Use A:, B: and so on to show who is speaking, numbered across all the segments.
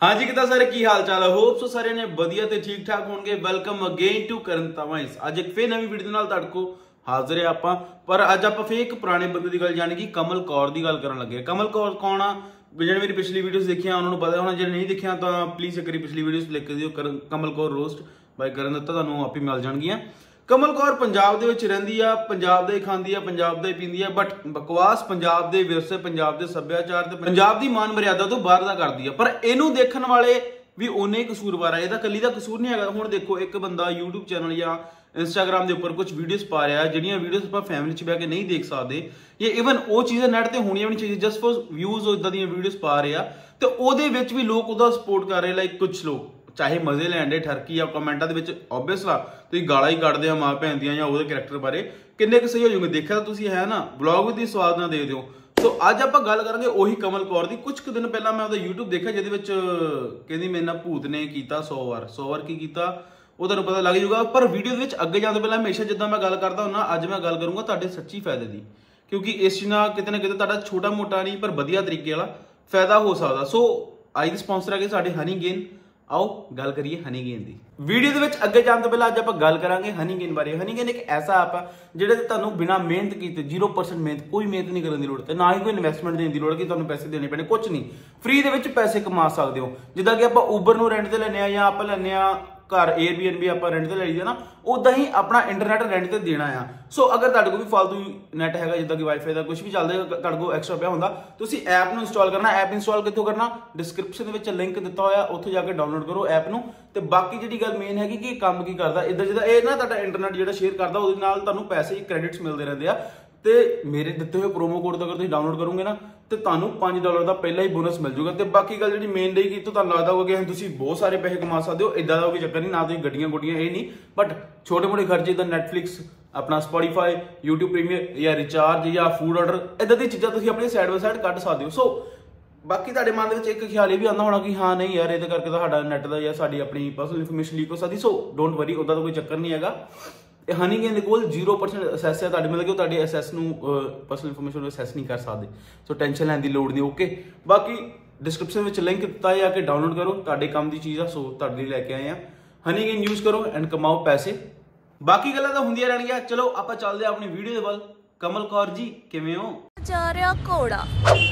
A: हाँ जी कितना सारे की हाल चाल है होप सो सारे ने बढ़िया ते ठीक ठाक होंगे। वेलकम अगेन टू करन तवाइस। आज एक फिर नवी वीडियो नाल तुहाडे को हाजिर है आपां। पर अज आपां फिर एक पुराने बंदे की गल यानी कि कमल कौर की गल करन लगे। कमल कौर कौन आ? जिन्हें मेरी पिछली वीडियोस देखिया उन्होंने पता होना, जिन्हें नहीं देखिया तो प्लीज एक पिछली वीडियोस लिख दिओ। कमल कौर रोस्ट बाय करन दत्ता तुहानूं आपे मिल जाणगियां। कमल कौर पंजाब दे विच रहिंदी आ, पंजाब दा ही खांदी आ, पंजाब दा ही पींदी आ, बट बकवास पंजाब दे विरसे, पंजाब दे सभ्याचार ते पंजाब दी मान मर्यादा तो बाहर दा करदी आ। पर इहनूं देखण वाले भी उन्ने कसूरवार है। कली का कसूर नहीं है। हुण देखो एक बंदा यूट्यूब चैनल या इंस्टाग्राम के उपर कुछ वीडियोस पा रहा है जिहड़ियां वीडियोस आपां फैमिली च बह के नहीं देख सकते, ये इवन वो चीज़ां नैट ते होणियां भी नहीं चाहिए जस्ट फॉर व्यूज। इदां दी वीडियोस पा रहे आ तो उहदे विच भी लोग उहदा सपोर्ट कर रहे। लाइक कुछ लोग चाहे मजे लैण दे ठरकी या कमेंटां दे विच ओबवियस ला तुसीं गालां ही कढदे आ मां भैन दियां या उहदे करैक्टर बारे, किन्ने क सही हो जाओगे। देखिआ तां तुसीं है ना ब्लॉग भी तुसीं स्वाद ना दे दिओ। तो अज आप गल करेंगे उही कमल कौर की। कुछ दिन पहला मैं यूट्यूब देखा जिहदे विच कहंदी मेरे नाल भूत ने कीता 100 वार की कीता, वो तुहानूं पता लग जाऊगा। पर वीडियो विच अगे जाने पहला हमेशा जिद्दां मैं गल करदा हुंदा, अज मैं गल करूंगा तुहाडे सच्ची फायदे दी, क्योंकि इस चीज़ नाल किते ना किते तुहाडा छोटा मोटा नहीं पर वधिया तरीके वाला फायदा हो सकदा। सो अज दे स्पॉन्सर है साडे हनी गेन। आओ गल करिए हनी गेन की। वीडियो के अगे जाने तो पहले अज आप गल करांगे हनी गेन बारे। हनी गेन एक ऐसा ऐप है जिहदे ते तुहानूं बिना मेहनत कीते 0% मेहनत, कोई मेहनत नहीं करने की लोड़, ना ही कोई इन्वेस्टमेंट देने की लोड़ कि तुहानूं पैसे देने पैने, कुछ नहीं, फ्री दे विच पैसे कमा सकते हो। जिद्दां कि आपां उबर नूं रेंट ते लैने या आपां लैने आ घर एयरबीएनबी आप रेंट ते लईदा ना, उदां ही अपना इंटरनेट रेंट ते देना आ। सो अगर तुहाडे कोल भी फालतू नैट हैगा जिद्दां कि वाईफाई का कुछ भी चलदा तुहाडे कोल एक्स्ट्रा पिया हुंदा, तुसीं ऐप नूं इंस्टॉल करना। ऐप इंस्टॉल कित्थों करना? डिस्क्रिप्शन दे विच लिंक दित्ता होया, उत्थे जाके डाउनलोड करो ऐप नूं। ते बाकी जिहड़ी गल मेन हैगी कि काम की करदा, इदां जिद्दां इह ना तुहाडा इंटरनेट जिहड़ा शेयर करदा उहदे नाल तुहानूं पैसे क्रेडिट्स मिलदे रहिंदे आ। ते मेरे दिते हुए प्रोमो कोड अगर तुसीं डाउनलोड करोगे ना तो तुहानूं $5 का पहला ही बोनस मिल जाऊगा। तो बाकी गल जी मेन रही कि तुहानूं लगदा होगा कि तुसीं बहुत सारे पैसे कमा सकते हो, इदां दा कोई चक्कर नहीं, ना तुसीं गड्डियां गुड्डियां ये नहीं, बट छोटे मोटे खर्चे इदां नैटफ्लिक्स, अपना स्पॉटीफाई, यूट्यूब प्रीमियर या रिचार्ज या फूड ऑर्डर, इदां दी चीज़ां तुसीं अपनी साइड बाय साइड कढ सकते हो। सो बाकी तुहाडे मन दे विच एक ख्याल भी आंदा होना कि हाँ नहीं यार इहदे करके साडा नैट दा या साडी अपनी पर्सनल इन्फॉर्मेशन लीक हो सकदी। सो डोंट वरी, उदां दा कोई चक्कर नहीं हैगा। हनी गेन दे कोल 0% असैस है, मतलब कि तुहाडे असैस नूं पर्सनल इन्फॉर्मेशन असैस नहीं कर सकते। सो टेंशन लैण दी लोड़ नहीं। ओके, बाकी डिस्क्रिप्शन में लिंक दिता है, आके डाउनलोड करो, तुहाडे काम की चीज़ आ। सो तुहाडे लई लैके आए हैं हनी गेन, यूज करो एंड कमाओ पैसे। बाकी गल्लां तां हुंदियां रहणगीਆਂ। चलो आपां चलदे अपनी वीडियो दे वल। कमल कौर जी किवें हो?
B: जा रहा घोड़ा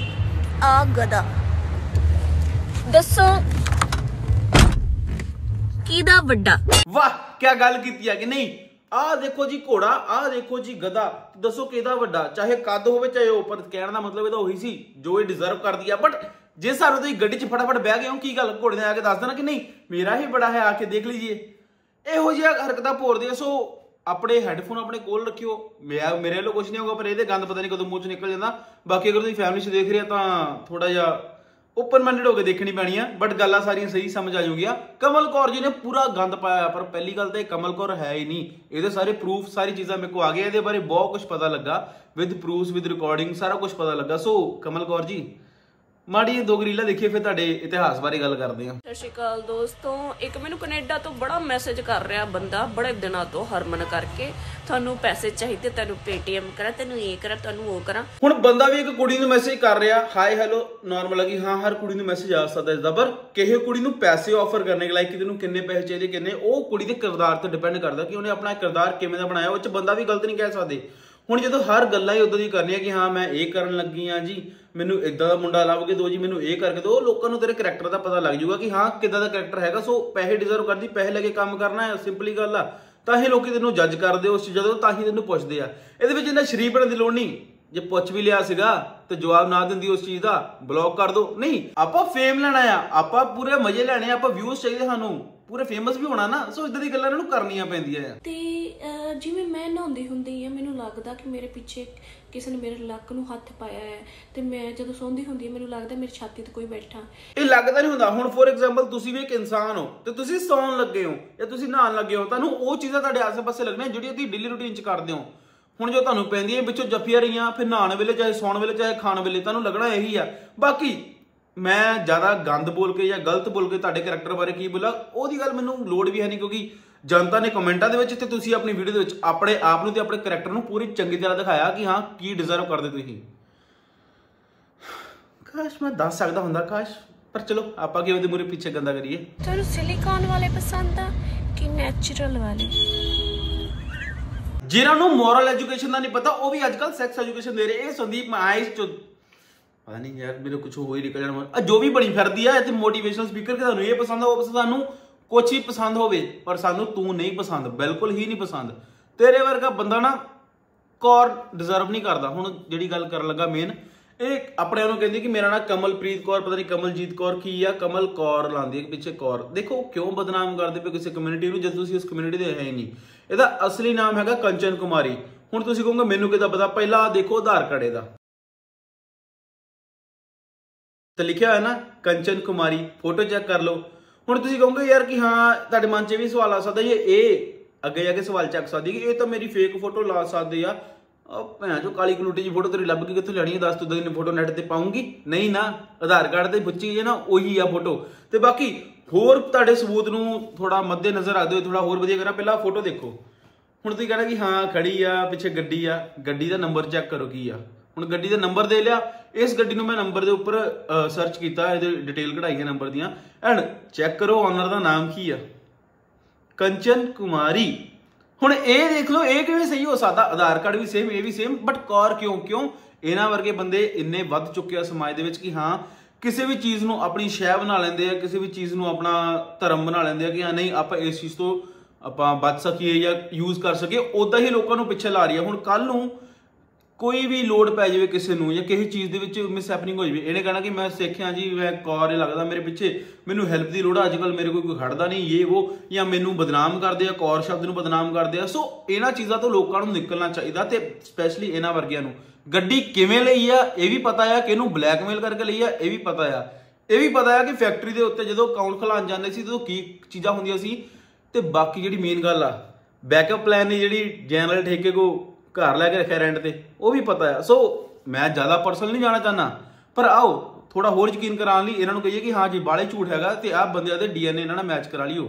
B: आ गधा, दसो किदा वड्डा?
A: वाह क्या गल कीती है कि नहीं। आ देखो जी घोड़ा, आ देखो जी गधा, दसो किहदा वड्डा? चाहे कद होवे चाहे हो, पर कहण दा मतलब ਇਹਦਾ ਉਹੀ ਸੀ जो ये डिजर्व करदी है। बट जे सारे ਤੁਸੀਂ ਗੱਡੀ 'ਚ फटाफट बह गए हो, की गल घोड़े ने आके दस देना कि नहीं मेरा ही बड़ा है, आके देख लीजिए। ਇਹੋ ਜਿਹੀਆਂ ਹਰਕਤਾਂ ਭੋਰਦੇ। ਸੋ ਆਪਣੇ ਹੈਡਫੋਨ ਆਪਣੇ ਕੋਲ ਰੱਖਿਓ। ਮੇਰੇ ਵੱਲੋਂ ਕੁਝ ਨਹੀਂ ਹੋਊਗਾ, ਪਰ ਇਹਦੇ ਗੰਦ ਪਤਾ ਨਹੀਂ ਕਦੋਂ ਮੂੰਹ 'ਚ ਨਿਕਲ ਜਾਂਦਾ। ਬਾਕੀ ਅਗਰ ਤੁਸੀਂ ਫੈਮਿਲੀ 'ਚ ਦੇਖ ਰਹੇ ਤਾਂ ਥੋੜਾ ਜਿਹਾ ओपन माइंडेड होकर देखनी पैनी है, बट गल्लां सारियां सही समझ आ जाऊगियां। कमल कौर जी ने पूरा गंद पाया, पर पहली गल तो कमल कौर है ही नहीं। ये सारे प्रूफ सारी चीज़ां मेरे को आ गई, ये बारे बहुत कुछ पता लगा, विद प्रूफ विद रिकॉर्डिंग सारा कुछ पता लगा। सो कमल कौर जी माड़ी दो रीलां देखिए, फिर तुहाडे इतिहास बारे गल करदे हां।
B: सत श्री अकाल दोस्तों, एक मैनू कनेडा तो बड़ा मैसेज कर रहा बंदा बड़े दिनों तो, हरमन करके थानू पैसे चाहिए, तेनू पेटीएम करा, तेनू ये करा, तेनू वो करा।
A: हुण बंदा भी एक कुड़ी नूं मैसेज कर रहा, हाय हेलो नॉर्मल है कि हाँ हर कुड़ी नूं मैसेज आ सकदा इसदा, पर किसी कुड़ी नूं पैसे ऑफर करने के लायक कि तैनूं किन्ने पैसे चाहिए किन्ने, वो कुड़ी दे किरदार ते डिपेंड करदा कि उन्हें अपना किरदार किवें दा बनाया। उस बंदा भी गलत नहीं कह सकदे। ਹੁਣ ਜਦੋਂ ਹਰ ਗੱਲਾਂ ਹੀ ਉਦਾਂ ਦੀ ਕਰਨੀਆਂ ਕਿ ਹਾਂ ਮੈਂ ਇਹ ਕਰਨ ਲੱਗੀ ਆ ਜੀ, ਮੈਨੂੰ ਇਦਾਂ ਦਾ ਮੁੰਡਾ ਲੱਭ ਕੇ ਦਿਓ ਜੀ, ਮੈਨੂੰ ਇਹ ਕਰਕੇ ਦਿਓ, ਲੋਕਾਂ ਨੂੰ ਤੇਰੇ ਕਰੈਕਟਰ ਦਾ ਪਤਾ ਲੱਗ ਜਾਊਗਾ ਕਿ ਹਾਂ ਕਿੱਦਾਂ ਦਾ ਕਰੈਕਟਰ ਹੈਗਾ। ਸੋ ਪੈਸੇ ਡਿਜ਼ਰਵ ਕਰਦੀ, ਪੈਸੇ ਲੈ ਕੇ ਕੰਮ ਕਰਨਾ ਹੈ, ਸਿੰਪਲੀ ਗੱਲ ਆ। ਤਾਂ ਹੀ ਲੋਕੀ ਤੈਨੂੰ ਜੱਜ ਕਰਦੇ ਉਸ ਚੀਜ਼ਾਂ ਤੋਂ, ਤਾਂ ਹੀ ਤੈਨੂੰ ਪੁੱਛਦੇ ਆ। ਇਹਦੇ ਵਿੱਚ ਇੰਨਾ ਸ਼ਰੀਫ ਬਣਨ ਦੀ ਲੋੜ ਨਹੀਂ। ਜੇ ਪੁੱਛ ਵੀ ਲਿਆ ਸੀਗਾ ਤੇ ਜਵਾਬ ਨਾ ਦਿੰਦੀ ਉਸ ਚੀਜ਼ ਦਾ, ਬਲੌਕ ਕਰ ਦੋ। ਨਹੀਂ, ਆਪਾਂ ਫੇਮ ਲੈਣਾ ਆ, ਆਪਾਂ ਪੂਰੇ ਮਜ਼ੇ ਲੈਣੇ ਆ, ਆਪਾਂ ਵਿਊਜ਼ ਚਾਹੀਦੇ ਸਾਨੂੰ, ਪੂਰੇ ਫੇਮਸ ਵੀ ਹੋਣਾ ਨਾ। ਸੋ ਇਦਾਂ ਦੀ ਗੱਲਾਂ ਇਹਨਾਂ ਨੂੰ ਕਰਨੀਆਂ ਪੈਂਦੀਆਂ ਆ।
B: ਤੇ ਜਿਵੇਂ ਮੈਂ ਨਹਾਉਂਦੀ ਹੁੰਦੀ ਆ, ਮੈਨੂੰ ਲੱਗਦਾ ਕਿ ਮੇਰੇ ਪਿੱਛੇ ਕਿਸੇ ਨੇ ਮੇਰੇ ਲੱਕ ਨੂੰ ਹੱਥ ਪਾਇਆ ਹੈ, ਤੇ ਮੈਂ ਜਦੋਂ ਸੌਂਦੀ ਹੁੰਦੀ ਆ ਮੈਨੂੰ ਲੱਗਦਾ ਮੇਰੀ ਛਾਤੀ ਤੇ ਕੋਈ ਬੈਠਾ। ਇਹ
A: ਲੱਗਦਾ ਨਹੀਂ ਹੁੰਦਾ। ਹੁਣ ਫੋਰ ਐਗਜ਼ਾਮਪਲ ਤੁਸੀਂ ਵੀ ਇੱਕ ਇਨਸਾਨ ਹੋ ਤੇ ਤੁਸੀਂ ਸੌਣ ਲੱਗੇ ਹੋ ਜਾਂ ਤੁਸੀਂ ਨਹਾਉਣ ਲੱਗੇ ਹੋ, ਤੁਹਾਨੂੰ ਉਹ ਚੀਜ਼ਾਂ ਤੁਹਾਡੇ ਆਸ-ਪਾਸੇ ਲੱਗਣੀਆਂ ਜਿਹੜੀਆਂ ਤੁਸੀਂ ਡੇਲੀ ਰੂਟੀਨ 'ਚ ਕਰਦੇ ਹੋ। ਹੁਣ ਜੋ ਤੁਹਾਨੂੰ ਪੈਂਦੀਆਂ ਵਿੱਚੋਂ ਜੱਫੀਆਂ ਰਹੀਆਂ, ਫਿਰ ਨਹਾਉਣ ਵੇਲੇ ਚਾਹੇ ਸੌਣ ਵੇਲੇ ਚਾਹੇ ਖਾਣ ਵੇਲੇ, ਤੁਹਾਨੂੰ ਲੱਗਣਾ ਇਹੀ ਆ। ਬਾਕੀ मैं ज़्यादा गंद बोल के या गलत बोल के तुहाडे करैक्टर बारे की बोला, ओहदी गल मैनूं लोड़ भी है नहीं, क्योंकि जनता ने कमेंटां दे विच ते तुसीं अपनी वीडियो दे विच अपने आप नूं ते अपने करैक्टर नूं पूरी चंगी तरह दिखाया कि हाँ की डिजर्व करदे तुसीं। काश मैं दस सकदा हुंदा, काश, पर चलो ਆਪਾਂ ਕਿਉਂ ਦੇ ਮੂਰੇ ਪਿੱਛੇ ਗੰਦਾ ਕਰੀਏ।
B: ਤੁਹਾਨੂੰ ਸਿਲੀਕਨ ਵਾਲੇ ਪਸੰਦ ਆ ਕਿ ਨੈਚੁਰਲ ਵਾਲੇ?
A: ਜਿਨ੍ਹਾਂ ਨੂੰ ਮੋਰਲ ਐਜੂਕੇਸ਼ਨ ਦਾ ਨਹੀਂ ਪਤਾ ਉਹ ਵੀ ਅੱਜਕੱਲ ਸੈਕਸ ਐਜੂਕੇਸ਼ਨ ਦੇ ਰਹੇ। ਇਹ ਸੰਦੀਪ ਆਇਸ ਚ ਪਤਾ ਨਹੀਂ ਯਾਰ ਮੇਰੇ ਕੁਝ ਹੋ ਹੀ ਨਿਕਲ ਜਾਣਾ। ਜੋ ਵੀ ਬਣੀ ਫਿਰਦੀ ਆ ਇੱਥੇ ਮੋਟੀਵੇਸ਼ਨਲ ਸਪੀਕਰ ਕਿ ਤੁਹਾਨੂੰ ਇਹ ਪਸੰਦ ਆ ਉਹ ਪਸੰਦ, ਸਾਨੂੰ ਕੁਛ ਹੀ ਪਸੰਦ ਹੋਵੇ ਪਰ ਸਾਨੂੰ ਤੂੰ ਨਹੀਂ ਪਸੰਦ, ਬਿਲਕੁਲ ਹੀ ਨਹੀਂ ਪਸੰਦ। ਤੇਰੇ ਵਰਗਾ ਬੰਦਾ ਨਾ ਕੌਰ ਡਿਜ਼ਰਵ ਨਹੀਂ ਕਰਦਾ। ਹੁਣ ਜਿਹੜੀ ਗੱਲ ਕਰਨ ਲੱਗਾ ਮੇਨ, ਇਹ ਆਪਣੇ ਨੂੰ ਕਹਿੰਦੀ ਕਿ ਮੇਰਾ ਨਾਮ ਕਮਲਪ੍ਰੀਤ ਕੌਰ, ਪਤਾ ਨਹੀਂ ਕਮਲਜੀਤ ਕੌਰ ਕੀ ਆ, ਕਮਲ ਕੌਰ ਲਾਉਂਦੀ ਹੈ ਪਿੱਛੇ ਕੌਰ। ਦੇਖੋ ਕਿਉਂ ਬਦਨਾਮ ਕਰਦੇ ਪਏ ਕਿਸੇ ਕਮਿਊਨਿਟੀ ਨੂੰ ਜਦ ਤੁਸੀਂ ਉਸ ਕਮਿਊਨਿਟੀ ਦੇ ਹੈ ਹੀ ਨਹੀਂ। ਇਹਦਾ ਅਸਲੀ ਨਾਮ ਹੈਗਾ ਕੰਚਨ ਕੁਮਾਰੀ। ਹੁਣ ਤੁਸੀਂ ਕਹੋਗੇ ਮੈਨੂੰ ਕਿੱਦਾਂ ਪਤਾ? ਪਹਿਲਾਂ ਦੇਖੋ ਆਧਾਰ ਕਾਰਡ ਇਹਦਾ ਤੇ ਲਿਖਿਆ ਹੋਇਆ ਨਾ ਕੰਚਨ ਕੁਮਾਰੀ, ਫੋਟੋ ਚੈੱਕ ਕਰ ਲਓ। ਹੁਣ ਤੁਸੀਂ ਕਹੋਗੇ ਯਾਰ ਕਿ ਹਾਂ ਤੁਹਾਡੇ ਮਨ 'ਚ ਵੀ ਸਵਾਲ ਆ ਸਕਦਾ ਇਹ ਅੱਗੇ ਜਾ ਕੇ ਸਵਾਲ ਚੱਕ ਸਕਦੀ ਕਿ ਇਹ ਤਾਂ ਮੇਰੀ ਫੇਕ ਫੋਟੋ ਲਾ ਸਕਦੇ ਆ। ਭੈਣ ਚੋ ਕਾਲੀ ਕਲੂਟੀ ਜੀ ਫੋਟੋ ਤੇਰੀ ਲੱਭ ਕੇ ਕਿੱਥੋਂ ਲੈਣੀ ਹੈ? ਦੱਸ ਤੂੰ ਦਿਨ ਫੋਟੋ ਨੈਟ ਤੇ ਪਾਉਂਗੀ? ਨਹੀਂ ਨਾ, ਆਧਾਰ ਕਾਰਡ ਤੇ ਪੁੱਛੀ ਜੇ ਨਾ ਉਹੀ ਆ ਫੋਟੋ। ਤੇ ਬਾਕੀ ਹੋਰ ਤੁਹਾਡੇ ਸਬੂਤ ਨੂੰ ਥੋੜਾ ਮੱਦੇ ਨਜ਼ਰ ਰੱਖਦੇ ਹੋਏ ਥੋੜਾ ਹੋਰ ਵਧੀਆ ਕਰਾਂ। ਪਹਿਲਾਂ ਫੋਟੋ ਦੇਖੋ। ਹੁਣ ਤੁਸੀਂ ਕਹਿਣਾ ਕਿ ਹਾਂ ਖੜੀ ਆ ਪਿੱਛੇ ਗੱਡੀ ਆ, ਗੱਡੀ ਦਾ ਨੰਬਰ ਚੈੱਕ ਕਰੋ ਕੀ ਆ। ਹੁਣ ਗੱਡੀ ਦਾ ਨੰਬਰ ਦੇ ਲਿਆ, ਇਸ ਗੱਡੀ ਨੂੰ ਮੈਂ ਨੰਬਰ ਦੇ ਉੱਪਰ ਸਰਚ ਕੀਤਾ, ਇਹਦੇ ਡਿਟੇਲ ਕਢਾਈਆਂ ਨੰਬਰ ਦੀਆਂ ਐਂਡ ਚੈੱਕ ਕਰੋ ਓਨਰ ਦਾ ਨਾਮ ਕੀ ਆ, ਕੰਚਨ ਕੁਮਾਰੀ। ਹੁਣ ਇਹ ਦੇਖ ਲਓ ਇਹ ਕਿਵੇਂ ਸਹੀ ਹੋ ਸਕਦਾ? ਆਧਾਰ ਕਾਰਡ ਵੀ ਸੇਮ, ਇਹ ਵੀ ਸੇਮ, ਬਟ ਕੌਰ ਕਿਉਂ? ਇਹਨਾਂ ਵਰਗੇ ਬੰਦੇ ਇੰਨੇ ਵੱਧ ਚੁੱਕੇ ਆ ਸਮਾਜ ਦੇ ਵਿੱਚ ਕਿ ਹਾਂ ਕਿਸੇ ਵੀ ਚੀਜ਼ ਨੂੰ ਆਪਣੀ ਸ਼ੈ ਬਣਾ ਲੈਂਦੇ ਆ, ਕਿਸੇ ਵੀ ਚੀਜ਼ ਨੂੰ ਆਪਣਾ ਧਰਮ ਬਣਾ ਲੈਂਦੇ ਆ ਕਿ ਹਾਂ ਨਹੀਂ ਆਪਾਂ ਇਸ ਚੀਜ਼ ਤੋਂ ਆਪਾਂ ਬਚ ਸਕੀਏ ਜਾਂ ਯੂਜ਼ ਕਰ ਸਕੀਏ। ਉਦਾਂ ਹੀ ਲੋਕਾਂ ਨੂੰ ਪਿੱਛੇ ਲਾ ਰਹੀ ਆ। ਹੁਣ ਕੱਲ ਨੂੰ ਕੋਈ ਵੀ ਲੋੜ ਪੈ ਜਾਵੇ ਕਿਸੇ ਨੂੰ ਜਾਂ ਕਿਸੇ ਚੀਜ਼ ਦੇ ਵਿੱਚ ਮਿਸ ਹੈਪਨਿੰਗ ਹੋ ਜਾਵੇ, ਇਹਨੇ ਕਹਿਣਾ ਕਿ ਮੈਂ ਸਿੱਖਿਆ ਜੀ, ਮੈਂ ਕੌਰ ਲੱਗਦਾ ਮੇਰੇ ਪਿੱਛੇ, ਮੈਨੂੰ ਹੈਲਪ ਦੀ ਲੋੜ ਆ, ਅੱਜਕੱਲ ਮੇਰੇ ਕੋਈ ਖੜਦਾ ਨਹੀਂ ਇਹ ਉਹ, ਜਾਂ ਮੈਨੂੰ ਬਦਨਾਮ ਕਰਦੇ ਆ, ਕੌਰ ਸ਼ਬਦ ਨੂੰ ਬਦਨਾਮ ਕਰਦੇ ਆ। ਸੋ ਇਹਨਾਂ ਚੀਜ਼ਾਂ ਤੋਂ ਲੋਕਾਂ ਨੂੰ ਨਿਕਲਣਾ ਚਾਹੀਦਾ ਤੇ ਸਪੈਸ਼ਲੀ ਇਹਨਾਂ ਵਰਗਿਆਂ ਨੂੰ। ਗੱਡੀ ਕਿਵੇਂ ਲਈ ਆ ਇਹ ਵੀ ਪਤਾ ਆ, ਕਿ ਇਹਨੂੰ ਬਲੈਕਮੇਲ ਕਰਕੇ ਲਈ ਆ ਇਹ ਵੀ ਪਤਾ ਆ। ਇਹ ਵੀ ਪਤਾ ਆ ਕਿ ਫੈਕਟਰੀ ਦੇ ਉੱਤੇ ਜਦੋਂ ਅਕਾਊਂਟ ਖੁਲਾਉਣ ਜਾਂਦੇ ਸੀ ਉਦੋਂ ਕੀ ਚੀਜ਼ਾਂ ਹੁੰਦੀਆਂ ਸੀ। ਤੇ ਬਾਕੀ ਜਿਹੜੀ ਮੇਨ ਗੱਲ ਆ ਬੈਕਅਪ ਪਲਾਨ ਨੇ ਜਿਹੜੀ ਜਨਰਲ ਠੇਕੇ ਕੋ ਘਰ ਲੈ ਕੇ ਰੱਖਿਆ ਰੈਂਟ ਤੇ, ਉਹ ਵੀ ਪਤਾ ਆ। ਸੋ ਮੈਂ ਜ਼ਿਆਦਾ ਪਰਸਨਲ ਨਹੀਂ ਜਾਣਾ ਚਾਹੁੰਦਾ, ਪਰ ਆਓ ਥੋੜਾ ਹੋਰ ਯਕੀਨ ਕਰਾਉਣ ਲਈ ਇਹਨਾਂ ਨੂੰ ਕਹੀਏ ਕਿ ਹਾਂ ਜੀ ਬਾਲੇ ਝੂਠ ਹੈਗਾ ਤੇ ਆਹ ਬੰਦਿਆਂ ਦੇ DNA ਇਹਨਾਂ ਨਾਲ ਮੈਚ ਕਰਾ ਲਿਓ।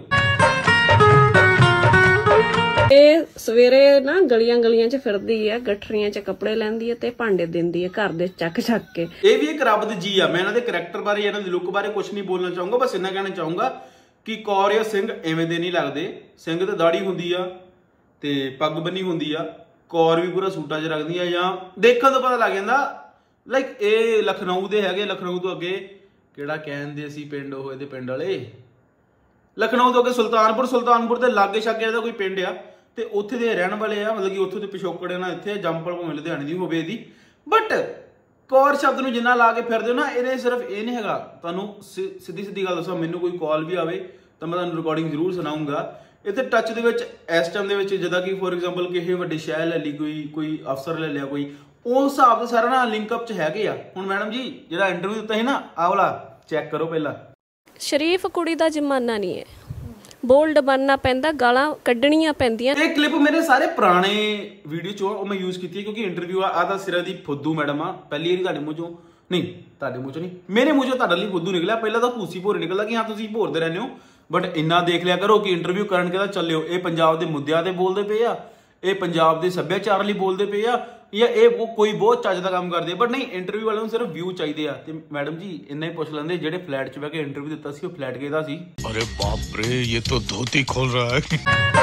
B: ਇਹ ਸਵੇਰੇ ਨਾ ਗਲੀਆਂ 'ਚ ਫਿਰਦੀ ਆ, ਗੱਠਰੀਆਂ 'ਚ ਕੱਪੜੇ ਲੈਂਦੀ ਆ ਤੇ ਭਾਂਡੇ ਦਿੰਦੀ ਆ ਘਰ ਦੇ ਚੱਕ ਕੇ।
A: ਇਹ ਵੀ ਇੱਕ ਰੱਬ ਦੀ ਜੀ ਆ। ਮੈਂ ਇਹਨਾਂ ਦੇ ਕਰੈਕਟਰ ਬਾਰੇ, ਇਹਨਾਂ ਦੀ ਲੁੱਕ ਬਾਰੇ ਕੁਝ ਨਹੀਂ ਬੋਲਣਾ ਚਾਹੂੰਗਾ, ਬਸ ਇੰਨਾ ਕਹਿਣਾ ਚਾਹੂੰਗਾ ਕਿ ਕੌਰ ਜਾਂ ਸਿੰਘ ਐਵੇਂ ਦੇ ਨਹੀਂ ਲੱਗਦੇ। ਸਿੰਘ ਤੇ ਦਾੜੀ ਹੁੰਦੀ ਆ ਤੇ ਪੱਗ ਬੰਨੀ ਹੁੰਦੀ ਆ, ਕੌਰ ਵੀ ਪੂਰਾ ਸੂਟਾਂ 'ਚ ਰੱਖਦੀ ਆ, ਜਾਂ ਦੇਖਣ ਤੋਂ ਪਤਾ ਲੱਗ ਜਾਂਦਾ ਲਾਈਕ ਇਹ ਲਖਨਊ ਦੇ ਹੈਗੇ। ਲਖਨਊ ਤੋਂ ਅੱਗੇ ਕਿਹੜਾ ਕਹਿੰਦੇ ਸੀ ਪਿੰਡ, ਉਹ ਇਹਦੇ ਪਿੰਡ ਵਾਲੇ ਲਖਨਊ ਤੋਂ ਅੱਗੇ ਸੁਲਤਾਨਪੁਰ ਦੇ ਲਾਗੇ ਛਾਗੇ ਇਹਦਾ ਕੋਈ ਪਿੰਡ ਆ ਤੇ ਉੱਥੇ ਦੇ ਰਹਿਣ ਵਾਲੇ ਆ। ਮਤਲਬ ਕਿ ਉੱਥੋਂ ਦੇ ਪਿਛੋਕੜ ਨਾਲ ਇੱਥੇ ਜੰਮਪਲ ਭਾਵੇਂ ਲੁਧਿਆਣੇ ਦੀ ਹੋਵੇ ਇਹਦੀ, ਬਟ ਕੌਰ ਸ਼ਬਦ ਨੂੰ ਜਿੰਨਾ ਲਾ ਕੇ ਫਿਰਦੇ ਹੋ ਨਾ, ਇਹਦੇ ਸਿਰਫ ਇਹ ਨਹੀਂ ਹੈਗਾ। ਤੁਹਾਨੂੰ ਸਿੱਧੀ ਗੱਲ ਦੱਸਾਂ, ਮੈਨੂੰ ਕੋਈ ਕਾਲ ਵੀ ਆਵੇ ਤਾਂ ਮੈਂ ਤੁਹਾਨੂੰ ਰਿਕਾਰਡਿੰਗ ਜ਼ਰੂਰ ਸੁਣਾਉਂਗਾ। ਇੱਥੇ ਟੱਚ ਦੇ ਵਿੱਚ ਇਸ ਟਾਈਮ ਦੇ ਵਿੱਚ ਜਿੱਦਾਂ ਕਿ ਫੋਰ ਐਗਜ਼ਾਮਪਲ ਕਿਸੇ ਵੱਡੀ ਸ਼ਹਿਰ ਲੈ ਲਈ, ਕੋਈ ਅਫਸਰ ਲੈ ਲਿਆ ਕੋਈ, ਉਸ ਹਿਸਾਬ ਦਾ ਸਾਰਾ ਨਾ ਲਿੰਕ ਅਪ 'ਚ ਹੈਗੇ ਆ। ਹੁਣ ਮੈਡਮ ਜੀ ਜਿਹੜਾ ਇੰਟਰਵਿਊ ਦਿੱਤਾ ਸੀ ਨਾ, ਆਹ ਵਾਲਾ ਚੈੱਕ ਕਰੋ ਪਹਿਲਾਂ।
B: ਸ਼ਰੀਫ ਕੁੜੀ ਦਾ ਜ਼ਮਾਨਾ ਨਹੀਂ ਹੈ, ਬੋਲਡ ਬਣਨਾ ਪੈਂਦਾ, ਗਾਲਾਂ ਕੱਢਣੀਆਂ ਪੈਂਦੀਆਂ। ਇਹ
A: ਕਲਿੱਪ ਮੇਰੇ ਸਾਰੇ ਪੁਰਾਣੇ ਵੀਡੀਓ ਚੋਂ ਉਹ ਮੈਂ ਯੂਜ਼ ਕੀਤੀ ਹੈ ਕਿਉਂਕਿ ਇੰਟਰਵਿਊ ਆ ਤਾਂ ਸਿਰਦੀਪ ਫੁੱਦੂ ਮੈਡਮ ਆ। ਪਹਿਲੀ ਵਾਰੀ ਤੁਹਾਡੇ ਮੂੰਹ ਚੋਂ ਨਹੀਂ, ਤੁਹਾਡੇ ਮੂੰਹ ਚੋਂ ਨਹੀਂ, ਮੇਰੇ ਮੂੰਹ ਚੋਂ ਤੁਹਾਡੇ ਲਈ ਫੁੱਦੂ ਨਿਕਲਿਆ। ਪਹਿਲਾਂ ਤਾਂ ਭੂਸੀ ਭੋਰ ਨਿਕਲਦਾ ਕਿ ਹਾਂ ਤੁਸੀਂ ਭੋਰਦੇ ਰਹਿੰਦੇ ਹੋ, ਬਟ ਇੰਨਾ ਦੇਖ ਲਿਆ ਕਰੋ ਕਿ ਇੰਟਰਵਿਊ ਕਰਨ ਕਿਹਦਾ ਚੱਲਿਓ। ਇਹ ਪੰਜਾਬ ਦੇ ਮੁੱਦਿਆਂ ਤੇ ਬੋਲਦੇ ਪਏ ਆ, ਇਹ ਪੰਜਾਬ ਦੇ ਸੱਭਿਆਚਾਰ ਲਈ ਬੋਲਦੇ ਪਏ ਆ, ਜਾਂ ਇਹ ਉਹ ਕੋਈ ਬਹੁਤ ਚੱਜ ਦਾ ਕੰਮ ਕਰਦੇ ਆ। ਬਟ ਨਹੀਂ, ਇੰਟਰਵਿਊ ਵਾਲਿਆਂ ਨੂੰ ਸਿਰਫ ਵਿਊ ਚਾਹੀਦੇ ਆ। ਤੇ ਮੈਡਮ ਜੀ ਇੰਨਾ ਹੀ ਪੁੱਛ ਲੈਂਦੇ, ਜਿਹੜੇ ਫਲੈਟ 'ਚ ਬਹਿ ਕੇ ਇੰਟਰਵਿਊ ਦਿੱਤਾ ਸੀ ਉਹ ਫਲੈਟ ਕਿਹਦਾ ਸੀ?
C: ਅਰੇ ਬਾਪ ਰੇ, ਇਹ ਤਾਂ ਧੋਤੀ ਖੋਲ ਰਹਾ ਹੈ।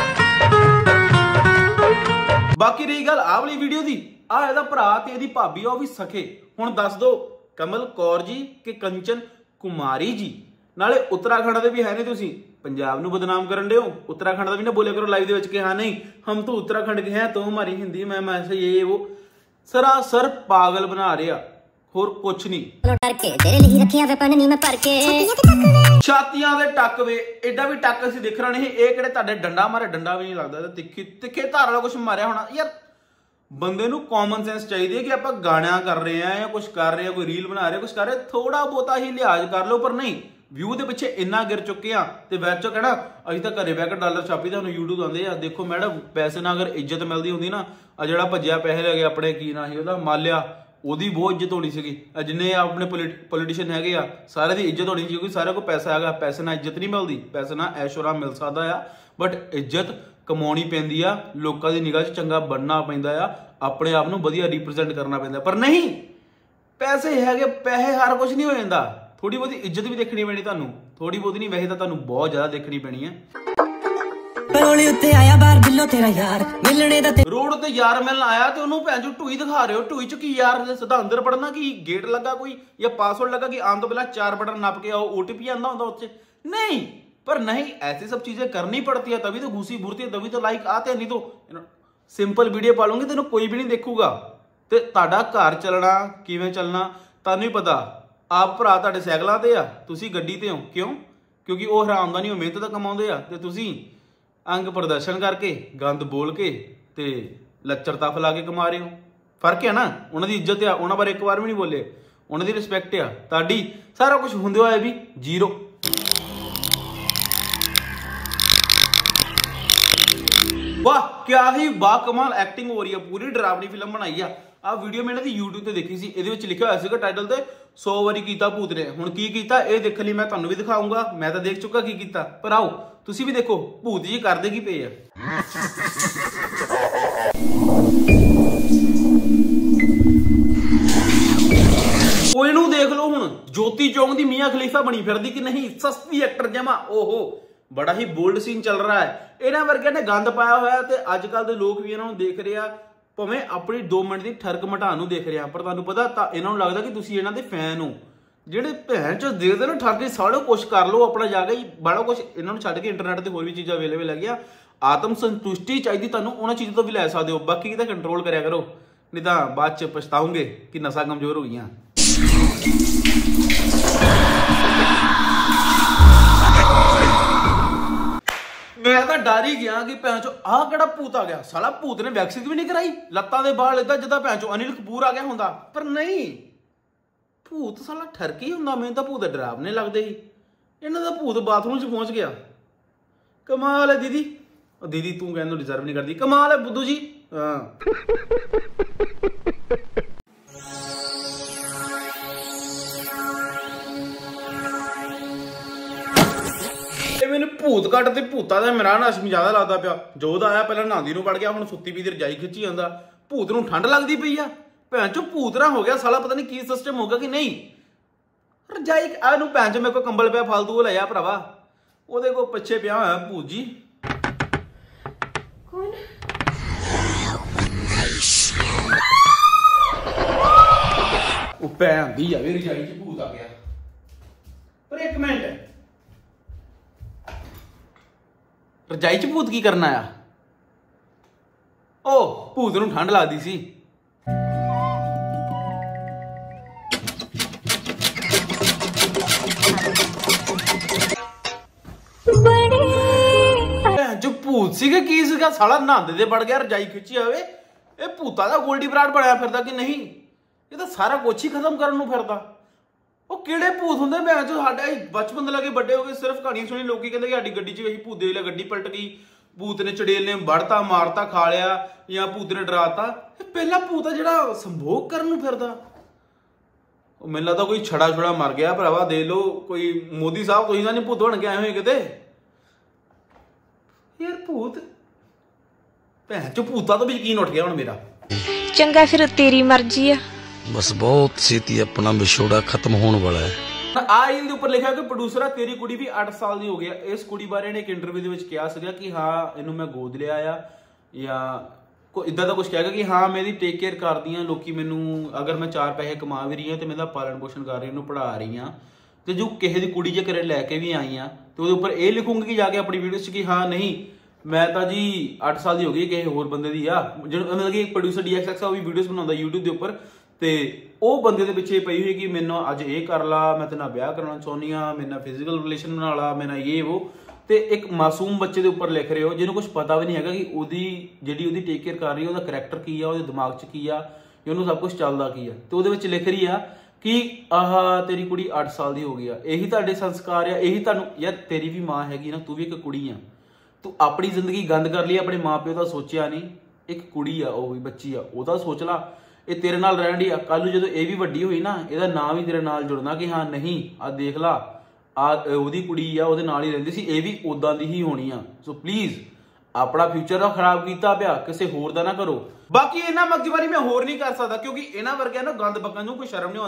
A: ਬਾਕੀ ਰਹੀ ਗੱਲ ਆਹ ਵਾਲੀ ਵੀਡੀਓ ਦੀ, ਆਹ ਇਹਦਾ ਭਰਾ ਤੇ ਇਹਦੀ ਭਾਬੀ ਆ, ਉਹ ਵੀ ਸਖੇ। ਹੁਣ ਦੱਸ ਦੋ ਕਮਲ ਕੌਰ ਜੀ ਕਿ ਕੰਚਨ ਕੁਮਾਰੀ ਜੀ? ਨਾਲੇ ਉੱਤਰਾਖੰਡ ਦੇ ਵੀ ਹੈ ਨੇ, ਤੁਸੀਂ ਪੰਜਾਬ ਨੂੰ ਬਦਨਾਮ ਕਰਨ ਦਿਓ। उत्तराखंड का भी ना बोले करो लाइव के हाँ नहीं हम तो उत्तराखंड के हैं तो हमारी हिंदी मैम ऐसे ये वो सरासर पागल बना रहे होर कुछ नहीं। छातियां दे टक वे एडा भी टक असीं देखना नहीं, ये किहड़े तुहाडे डंडा मारे, डंडा भी नहीं लगदा, तिखे तिखे धार वाला कुछ मारिया होना। यार बंदे नूं कॉमन सेंस चाहिए कि आपां गाणियां कर रहे हैं या कुछ कर रहे हैं, कोई रील बना रहे कुछ कर रहे, थोड़ा बहुता ही लिहाज कर लो, पर नहीं व्यू के पिछे इन्ना गिर चुके हैं। तो वैच कहना अभी तो घरे बह के डॉलर छापी तो यूट्यूब आते हैं। देखो मैडम पैसे ना अगर इज्जत मिलती होंगी ना, जो भज्या पैसे लगे अपने की ना ही मालिया ਉਹਦੀ बहुत इज्जत होनी सी। जिन्हें अपने पोलीटिशियन है सारे की इज्जत होनी चाहिए, सारे को पैसा है, पैसे ना इज्जत नहीं मिलती, पैसे ना ऐशो आराम मिल सकता है, बट इज्जत कमानी पैंदी आ, लोगों की निगाह चंगा बनना पैंदा आ, अपने आप को वधिया रिप्रजेंट करना पैंदा। पर नहीं पैसे है, पैसे हर कुछ नहीं हो जाता। थोड़ी बहुत इज्जत भी देखनी पैनी तुहानू, थोड़ी बहुत नहीं वैसे तो तुहानू बहुत ज्यादा देखनी पैनी है। रोड ते यार मिलन आया ते उन्होंने भैन चो ढूई दिखा रहे हो, ढूई च की यार सीधा अंदर पढ़ना कि गेट लगा कोई या पासवर्ड लगा कि आने तो पहला 4 बटन नप के आओ, OTP आंदा होंदा उससे नहीं। पर नहीं, ऐसी सब चीजें करनी पड़ती है, तभी तो घुसी बुरती है, तभी तो लाइक आते हैं। नहीं तो सिंपल वीडियो पालूंगी तेन कोई भी नहीं देखूगा। ते तुहाडा घर चलना किवें चलना तुहानू ही पता। आप भरा तुहाडे साइकिलां ते आ, तुसीं गड्डी ते हो, क्यों? क्योंकि वो हराम दा नहीं, वो मेहनत दा कमाउंदे आ ते तुसीं अंग प्रदर्शन करके गंद बोल के ते लच्चरता फैला के कमा रहे हो। फर्क है ना, उन्होंने इज्जत है, उन्होंने बारे एक बार भी नहीं बोले, उन्होंने रिस्पैक्ट है, ताड़ी सारा कुछ होंदे होए भी जीरो। वाह क्या ही बाकमाल एक्टिंग हो रही है, पूरी डरावनी फिल्म बनाई है। आ वीडियो मैंने यूट्यूब ते देखी सी, ਇਹਦੇ ਵਿੱਚ ਲਿਖਿਆ ਹੋਇਆ ਸੀਗਾ टाइटल ਤੇ 100 ਵਾਰੀ ਕੀਤਾ ਭੂਤ ਨੇ। ਹੁਣ ਕੀ ਕੀਤਾ ਇਹ ਦੇਖਣ ਲਈ ਮੈਂ ਤੁਹਾਨੂੰ ਵੀ ਦਿਖਾਉਂਗਾ, ਮੈਂ ਤਾਂ ਦੇਖ ਚੁੱਕਾ ਕੀ ਕੀਤਾ, ਪਰ ਆਓ ਤੁਸੀਂ ਵੀ ਦੇਖੋ ਭੂਤ ਜੀ ਕਰਦੇ ਕੀ ਪਏ ਆ। ਕੋਈ ਨੂੰ ਦੇਖ ਲਓ ਹੁਣ, ਜੋਤੀ ਚੌਂਕ ਦੀ ਮੀਆਂ ਖਲੀਫਾ ਬਣੀ ਫਿਰਦੀ ਕਿ ਨਹੀਂ, ਸਸਤੀ ਐਕਟਰ ਜਮਾ। ਓਹੋ बड़ा ही बोल्ड सीन चल रहा है। इन्हां वर्गियां ने गंद पाया होया ते अजकल दे लोग भी इन्हां नूं देख रहे आ, भावें अपनी 2 मिनट की ठरक मटाउण नूं देख रहे आ, पर तुहानूं पता इन्हां नूं लगदा कि तुसीं इन्हां दे फैन हो। ਜਿਹੜੇ ਭੈਣ ਚੋ ਦੇਖਦੇ ਨਾ ਠੱਗ ਸਾਰਾ ਕੁਝ ਕਰ ਲਓ ਆਪਣਾ ਜਾ ਕੇ, ਬੜਾ ਕੁਝ ਇਹਨਾਂ ਨੂੰ ਛੱਡ ਕੇ ਇੰਟਰਨੈਟ ਤੇ ਹੋਰ ਵੀ ਚੀਜ਼ਾਂ ਅਵੇਲੇਬਲ ਹੈਗੀਆਂ। ਆਤਮ ਸੰਤੁਸ਼ਟੀ ਚਾਹੀਦੀ ਤੁਹਾਨੂੰ, ਉਹਨਾਂ ਚੀਜ਼ਾਂ ਤੋਂ ਵੀ ਲੈ ਸਕਦੇ ਹੋ, ਬਾਕੀ ਇਹਦਾ ਕੰਟਰੋਲ ਕਰਿਆ ਕਰੋ, ਨਹੀਂ ਤਾਂ ਬਾਅਦ ਚ ਪਛਤਾਓਗੇ ਕਿ ਨਸਾਂ ਕਮਜ਼ੋਰ ਹੋ ਗਈਆਂ। मैं तो डर ही गया कि भैन चो आ केड़ा भूत आ गया, साला भूत ने वैक्सिंग भी नहीं कराई, लत्तां दे बाल इदा जिदा भैन चो अनिल कपूर आ गया हुंदा, पर नहीं भूत साला ठरकी हुंदा। मैनूं तां भूत डरावने लगदे ही, इन्हां दा भूत बाथरूम च पहुंच गया। कमाल है दीदी, दीदी तू कहने डिजर्व नहीं करती, कमाल है बुद्धू जी। हाँ मैंने भूत घट ते भूतां दा इमरान हाशमी ज्यादा लगदा पिया। जोध आया पहला नांदी नूं वड़ गया, हुण सुत्ती पई दी रजाई खिच्ची जांदा। भूत नूं ठंड लगदी पई आ, भैन चो भूत ना हो गया साला, पता नहीं की सिस्टम होगा कि नहीं। रजाई आनूं भैन चो मेरे को कंबल पिया फालतू ले जा भरावा, ओहदे को पिछे पिया होया भूत जी। कौन ओ भैन दी जावे रजाई च भूत आ गया। पर एक मिनट, रजाई च भूत की करना आया? ओ भूत नूं ठंड लगदी सी। जो भूत सीगे की सीगा, साला नहांदे दे वड़ गया, रजाई खिच्ची आवे। ये भूतां दा गोल्डी बराड़ बनया फिरदा कि नहीं, ये तो सारा कुछ ही खत्म करन नूं फिरदा। ਉਹ ਕਿਹੜੇ ਭੂਤ ਹੁੰਦੇ ਭੈਣ ਚੋ, ਸਾਡੇ ਬਚਪਨ ਤੋਂ ਲੈ ਕੇ ਵੱਡੇ ਹੋ ਗਏ ਸਿਰਫ ਕਹਾਣੀਆਂ ਸੁਣੀ। ਲੋਕੀ ਕਹਿੰਦੇ ਕਿ ਸਾਡੀ ਗੱਡੀ 'ਚ ਵੇਖੀ ਭੂਤ ਦੇ ਲੈ, ਗੱਡੀ ਪਲਟ ਗਈ, ਭੂਤ ਨੇ ਚੜੇਲ ਨੇ ਵੜਤਾ ਮਾਰਤਾ ਖਾ ਲਿਆ, ਜਾਂ ਭੂਤ ਨੇ ਡਰਾਤਾ। ਪਹਿਲਾ ਭੂਤ ਆ ਜਿਹੜਾ ਸੰਭੋਗ ਕਰਨ ਨੂੰ ਫਿਰਦਾ। ਉਹ ਮੈਨੂੰ ਲੱਗਦਾ ਕੋਈ ਛੜਾ ਛੁੜਾ ਮਰ ਗਿਆ ਭਰਾਵਾ, ਦੇ ਲੋ ਕੋਈ ਮੋਦੀ ਸਾਹਿਬ, ਤੁਸੀਂ ਤਾਂ ਨਹੀਂ ਭੂਤ ਬਣ ਕੇ ਆਏ ਹੋਏ ਕਿਤੇ ਯਾਰ। ਭੂਤ ਭੈਣ ਚੋ ਭੂਤਾਂ ਤੋਂ ਵੀ ਯਕੀਨ ਉੱਠ ਗਿਆ ਹੁਣ ਮੇਰਾ।
D: ਚੰਗਾ ਫਿਰ ਤੇਰੀ ਮਰਜ਼ੀ ਆ।
C: बस बहुत छेती अपना विछोड़ा खत्म होने वाला है।
A: ਆਈ ਦੇ ਉੱਪਰ ਲਿਖਿਆ ਕਿ ਪ੍ਰੋਡਿਊਸਰ ਆ ਤੇਰੀ ਕੁੜੀ ਵੀ 8 ਸਾਲ ਦੀ ਹੋ ਗਈ ਆ। ਇਸ ਕੁੜੀ ਬਾਰੇ ਨੇ ਇੱਕ ਇੰਟਰਵਿਊ ਦੇ ਵਿੱਚ ਕਿਹਾ ਸੀਗਾ ਕਿ ਹਾਂ ਇਹਨੂੰ ਮੈਂ ਗੋਦ ਲਿਆ ਆ, ਜਾਂ ਕੋਈ ਇਦਾਂ ਦਾ ਕੁਝ ਕਹੇਗਾ ਕਿ ਹਾਂ ਮੈਂ ਇਹਦੀ ਟੇਕ ਕੇਅਰ ਕਰਦੀ ਆ, ਲੋਕੀ ਮੈਨੂੰ ਅਗਰ ਮੈਂ 4 ਪੈਸੇ ਕਮਾ ਵੀ ਰਹੀ ਹਾਂ ਤੇ ਮੈਂ ਇਹਦਾ ਪਾਲਣ ਪੋਸ਼ਣ ਕਰ ਰਹੀ, ਇਹਨੂੰ ਪੜ੍ਹਾ ਰਹੀ ਹਾਂ। ਤੇ ਜੋ ਕਿਸੇ ਦੀ ਕੁੜੀ ਜੇ ਘਰੇ ਲੈ ਕੇ ਵੀ ਆਈ ਆ ਤੇ ਉਹਦੇ ਉੱਪਰ ਇਹ ਲਿਖੂੰਗੀ ਕਿ ਜਾ ਕੇ ਆਪਣੀ ਵੀਡੀਓ 'ਚ ਕਿ ਹਾਂ ਨਹੀਂ ਮੈਂ ਤਾਂ ਜੀ 8 ਸਾਲ ਦੀ ਹੋ ਗਈ, ਕਿਸੇ ਹੋਰ ਬੰਦੇ ਦੀ ਆ। ਮਤਲਬ ਕਿ ਪ੍ਰੋਡਿਊਸਰ DXX ਆ, ਉਹ ਵੀ ਵੀਡੀਓਜ਼ ਬਣਾਉਂਦਾ YouTube ਦੇ ਉੱਪਰ, ਤੇ ਉਹ ਬੰਦੇ ਦੇ ਪਿੱਛੇ ਪਈ ਹੋਈ ਕਿ ਮੈਨੂੰ ਅੱਜ ਇਹ ਕਰ ਲਾ, ਮੈਂ ਤੇਰੇ ਨਾਲ ਵਿਆਹ ਕਰਨਾ ਚਾਹੁੰਦੀ ਆ, ਮੇਰੇ ਨਾਲ ਫਿਜ਼ੀਕਲ ਰਿਲੇਸ਼ਨ ਬਣਾ ਲਾ, ਮੇਰੇ ਨਾਲ ਇਹ ਉਹ। ਤੇ ਇੱਕ ਮਾਸੂਮ ਬੱਚੇ ਦੇ ਉੱਪਰ ਲਿਖ ਰਹੇ ਹੋ ਜਿਹਨੂੰ ਕੁਝ ਪਤਾ ਵੀ ਨਹੀਂ ਹੈਗਾ ਕਿ ਉਹਦੀ ਜਿਹੜੀ ਉਹਦੀ ਟੇਕ ਕੇਅਰ ਕਰ ਰਹੀ ਹੈ ਉਹਦਾ ਕਰੈਕਟਰ ਕੀ ਆ, ਉਹਦੇ ਦਿਮਾਗ 'ਚ ਕੀ ਆ, ਕਿ ਉਹਨੂੰ ਸਭ ਕੁਝ ਚੱਲਦਾ ਕੀ ਆ। ਤੇ ਉਹਦੇ ਵਿੱਚ ਲਿਖ ਰਹੀ ਆ ਕਿ ਆਹ ਤੇਰੀ ਕੁੜੀ 8 ਸਾਲ ਦੀ ਹੋ ਗਈ ਆ, ਇਹੀ ਤੁਹਾਡੇ ਸੰਸਕਾਰ ਆ, ਇਹੀ ਤੁਹਾਨੂੰ। ਯਾਰ ਤੇਰੀ ਵੀ ਮਾਂ ਹੈਗੀ ਨਾ, ਤੂੰ ਵੀ ਇੱਕ ਕੁੜੀ ਆ, ਤੂੰ ਆਪਣੀ ਜ਼ਿੰਦਗੀ ਗੰਦ ਕਰ ਲਈ, ਆਪਣੇ ਮਾਂ ਪਿਓ ਦਾ ਸੋਚਿਆ ਨਹੀਂ। ਇੱਕ ਕੁੜੀ ਆ, ਉਹ ਵੀ ਬੱਚੀ ਆ, ਉਹਦਾ ਸੋਚ ਲਾ। ਇਹ ਤੇਰੇ ਨਾਲ ਰਹਿਣ ਦੀ ਆ, ਕੱਲ ਨੂੰ ਜਦੋਂ ਇਹ ਵੀ ਵੱਡੀ ਹੋਈ ਨਾ, ਇਹਦਾ ਨਾਂ ਵੀ ਤੇਰੇ ਨਾਲ ਜੁੜਨਾ ਕਿ ਹਾਂ ਨਹੀਂ ਆ ਦੇਖ ਲਾ ਆ ਉਹਦੀ ਕੁੜੀ ਆ, ਉਹਦੇ ਨਾਲ ਹੀ ਰਹਿੰਦੀ ਸੀ, ਇਹ ਵੀ ਉਦਾਂ ਦੀ ਹੀ ਹੋਣੀ ਆ। ਸੋ ਪਲੀਜ਼ ਆਪਣਾ ਫਿਊਚਰ ਦਾ ਖਰਾਬ ਕੀਤਾ ਪਿਆ, ਕਿਸੇ ਹੋਰ ਦਾ ਨਾ ਕਰੋ। ਬਾਕੀ ਇਹਨਾਂ ਮਗਜ਼ਬਾਰੀ ਮੈਂ ਹੋਰ ਨਹੀਂ ਕਰ ਸਕਦਾ, ਕਿਉਂਕਿ ਇਹਨਾਂ ਵਰਗਿਆਂ ਨੂੰ ਗੰਦ ਬਕਣ ਨੂੰ ਕੋਈ ਸ਼ਰਮ ਨਹੀਂ ਆਉਂਦੀ।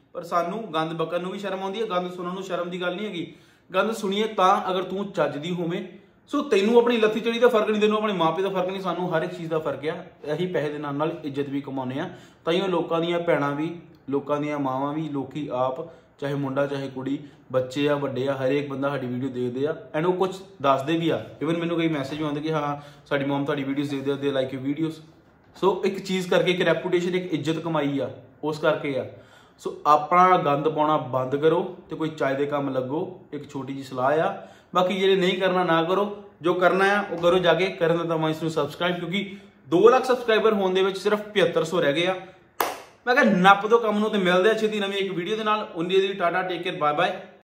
A: ਪਰ ਸਾਨੂੰ ਗੰਦ ਬਕਣ ਨੂੰ ਵੀ ਸ਼ਰਮ ਆਉਂਦੀ ਹੈ, ਗੰਦ ਸੁਣਨ ਨੂੰ ਸ਼ਰਮ ਦੀ ਗੱਲ ਨਹੀਂ ਹੈਗੀ। ਗੰਦ ਸੁਣੀਏ ਤਾਂ ਅਗਰ ਤੂੰ ਚੱਜਦੀ ਹੋਵੇਂ। ਸੋ ਤੈਨੂੰ ਆਪਣੀ ਲੱਥੀ ਚੜੀ ਦਾ ਫਰਕ ਨਹੀਂ, ਤੈਨੂੰ ਆਪਣੇ ਮਾਪੇ ਦਾ ਫਰਕ ਨਹੀਂ, ਸਾਨੂੰ ਹਰ ਇੱਕ ਚੀਜ਼ ਦਾ ਫਰਕ ਆ। ਇਹੀ ਪੈਸੇ ਦੇ ਨਾਲ ਨਾਲ ਇੱਜ਼ਤ ਵੀ ਕਮਾਉਂਦੇ ਆ, ਤਾਈਓ ਲੋਕਾਂ ਦੀਆਂ ਭੈਣਾਂ ਵੀ, ਲੋਕਾਂ ਦੀਆਂ ਮਾਵਾਂ ਵੀ, ਲੋਕੀ ਆਪ, ਚਾਹੇ ਮੁੰਡਾ ਚਾਹੇ ਕੁੜੀ, ਬੱਚੇ ਆ ਵੱਡੇ ਆ, ਹਰੇਕ ਬੰਦਾ ਸਾਡੀ ਵੀਡੀਓ ਦੇਖਦੇ ਆ ਐਂਡ ਉਹ ਕੁਝ ਦੱਸਦੇ ਵੀ ਆ। ਇਵਨ ਮੈਨੂੰ ਕਈ ਮੈਸੇਜ ਵੀ ਆਉਂਦੇ ਕਿ ਹਾਂ ਸਾਡੀ ਮਮ ਤੁਹਾਡੀ ਵੀਡੀਓਜ਼ ਦੇਖਦੇ ਆ, ਦੇ ਲਾਈਕ ਯੂ ਵੀਡੀਓਜ਼। ਸੋ ਇੱਕ ਚੀਜ਼ ਕਰਕੇ, ਇੱਕ ਰੈਪੂਟੇਸ਼ਨ, ਇੱਕ ਇੱਜ਼ਤ ਕਮਾਈ ਆ, ਉਸ ਕਰਕੇ ਆ। ਸੋ ਆਪਣਾ ਗੰਦ ਪਾਉਣਾ ਬੰਦ ਕਰੋ ਤੇ ਕੋਈ ਚਾਹ ਦੇ ਕੰਮ ਲੱਗੋ, ਇੱਕ ਛੋਟੀ ਜਿਹੀ ਸਲਾਹ ਆ। ਬਾਕੀ ਜਿਹੜੇ ਨਹੀਂ ਕਰਨਾ ਨਾ ਕਰੋ, ਜੋ ਕਰਨਾ ਆ ਉਹ ਕਰੋ ਜਾ ਕੇ। ਕਰਨ ਤਾਂ ਮੈਂ ਇਸ ਨੂੰ ਸਬਸਕ੍ਰਾਈਬ, ਕਿਉਂਕਿ 2 ਲੱਖ ਸਬਸਕ੍ਰਾਈਬਰ ਹੋਣ ਦੇ ਵਿੱਚ ਸਿਰਫ 7500 ਰਹਿ ਗਏ ਆ। ਮੈਂ ਕਿਹਾ ਨੱਪ ਦੋ ਕੰਮ ਨੂੰ ਤੇ ਮਿਲਦੇ ਆ ਛੇਤੀ ਨਵੀਂ ਇੱਕ ਵੀਡੀਓ ਦੇ ਨਾਲ। ਉਨੀ ਦੀ tata, take care, bye bye.